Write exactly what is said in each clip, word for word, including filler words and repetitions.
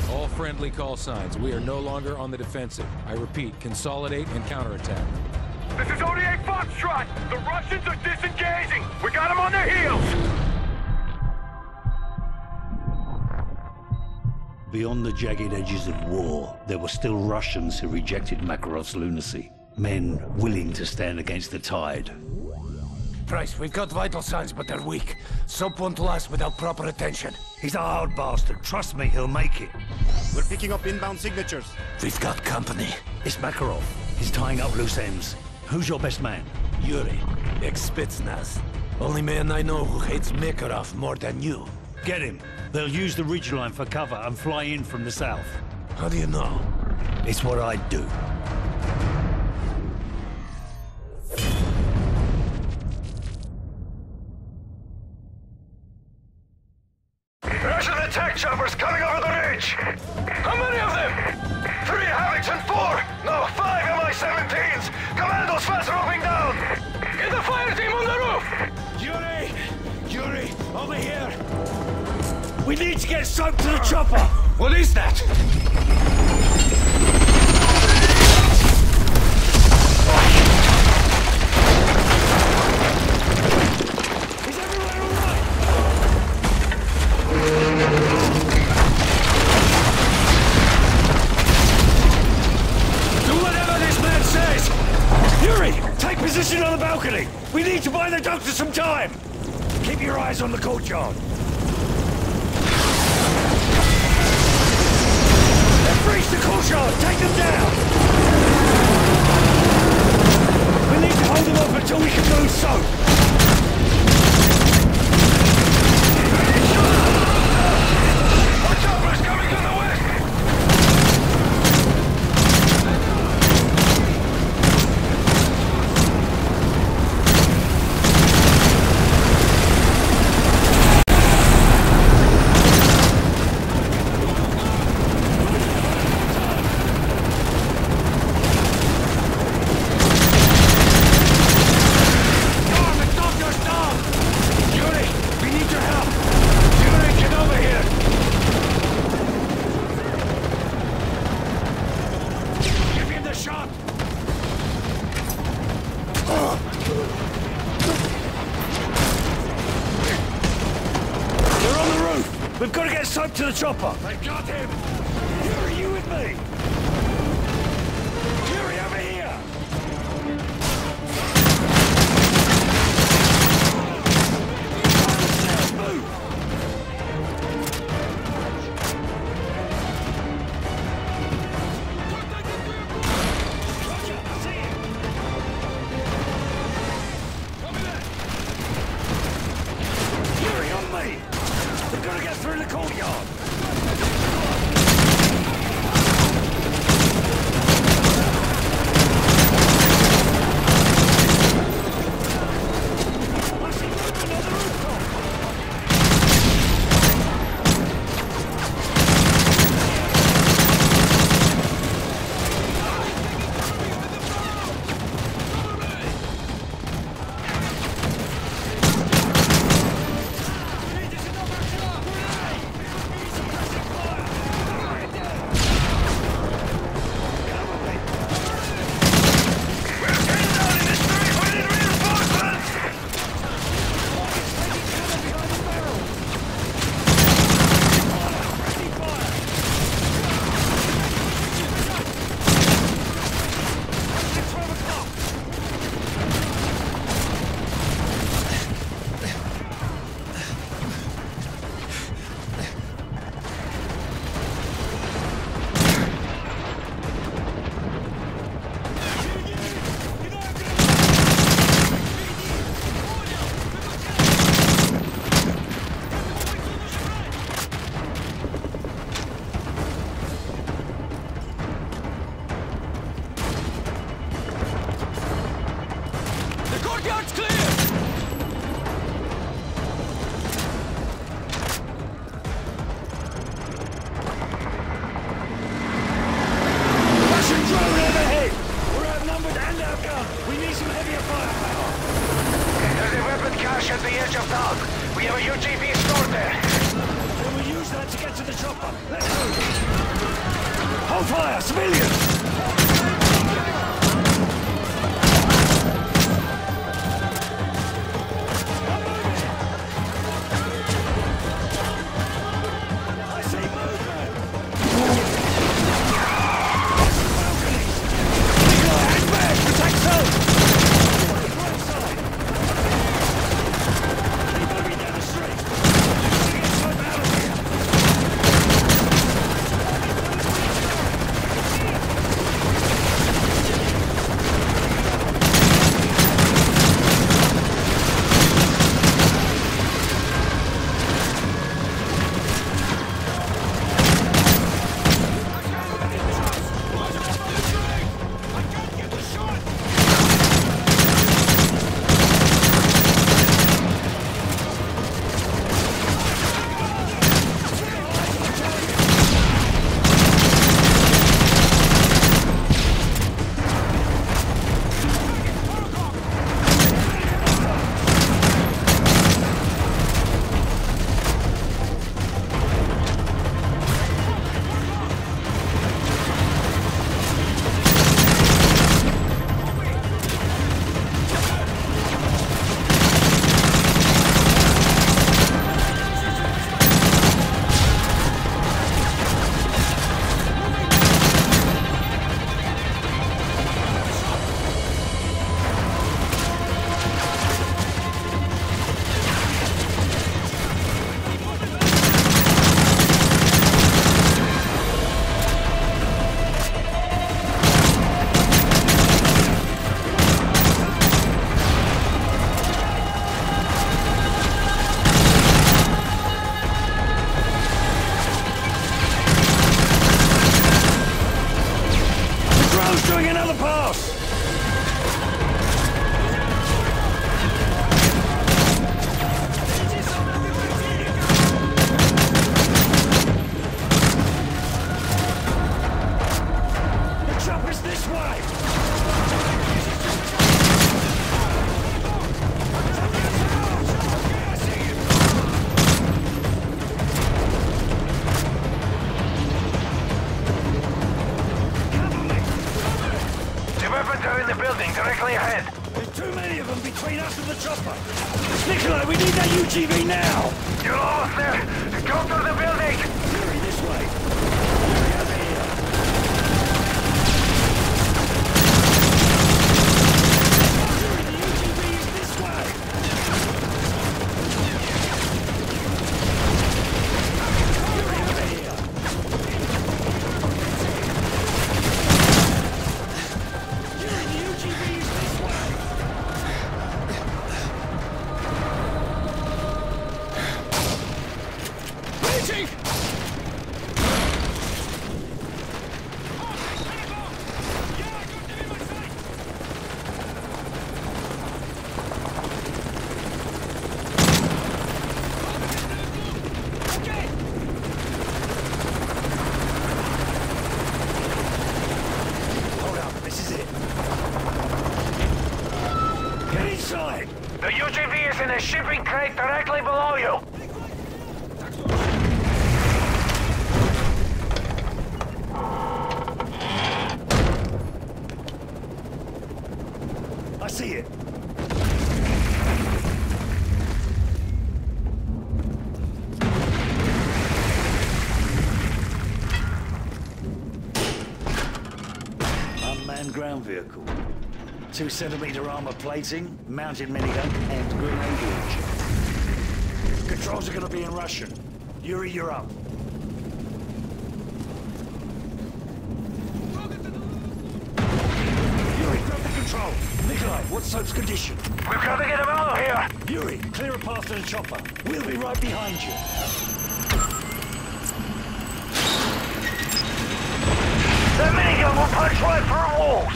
All friendly call signs. We are no longer on the defensive. I repeat, consolidate and counterattack. This is O D A Foxtrot! The Russians are disengaging! We got them on their heels! Beyond the jagged edges of war, there were still Russians who rejected Makarov's lunacy. Men willing to stand against the tide. Price, we've got vital signs, but they're weak. Soap won't last without proper attention. He's a hard bastard. Trust me, he'll make it. We're picking up inbound signatures. We've got company. It's Makarov. He's tying up loose ends. Who's your best man? Yuri, ex-Spetsnaz. Only man I know who hates Makarov more than you. Get him. They'll use the ridgeline for cover and fly in from the south. How do you know? It's what I'd do. Russian attack choppers coming over the ridge! How many of them? Three Havocs and four! No, five M I seventeens! Commandos fast roping down! Get the fire team on the roof! Yuri! Yuri, over here! We need to get soap to the chopper! What is that? Is everywhere all right? Do whatever this man says! Yuri, take position on the balcony! We need to buy the doctor some time! Keep your eyes on the courtyard! Breach the courtyard! Take them down! We need to hold them up until we can move soap! Our choppers coming to the west! We've got to get soap to the chopper! I got him! Yuri, you with me? Yuri, over here! Move! Roger, I see him! Yuri, on me! We've got to get through the courtyard! I see movement on the rooftop! at the edge of dock. We have a U G V stored there. Then we'll use that to get to the chopper. Let's move. On fire! Civilians! Directly ahead. There's too many of them between us and the chopper. Nikolai, we need that U G V now. You're almost there. Go through the building. Yuri, this way. Yuri, over here. Yuri, the U G V is this way. Yuri, over here. Yuri, the U G V is this way. Reaching! Hold up, this is it. Get inside! The U G V is in a shipping crate directly below you. I see it. Unmanned ground vehicle. Two centimeter armor plating, mounted minigun, and grenade launcher. Controls are gonna be in Russian. Yuri, you're up. Yuri, grab the control. Nikolai, what's Soap's condition? We've got to get him out of here. Yuri, clear a path to the chopper. We'll be right behind you. The minigun will punch right through walls.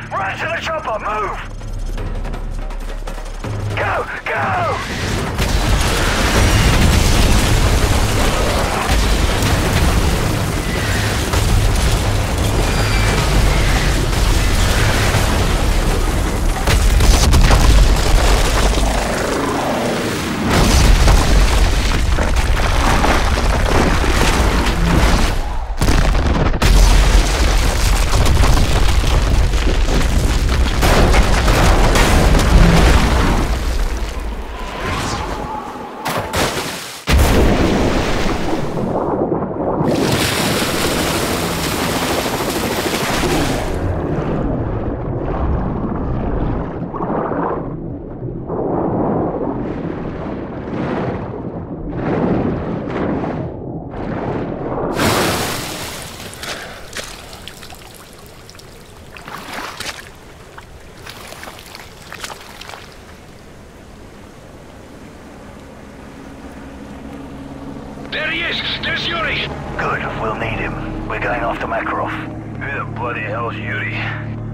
Run to the chopper! Move! Go! Go! There he is! There's Yuri! Good, we'll need him. We're going after Makarov. Who the bloody hell's Yuri?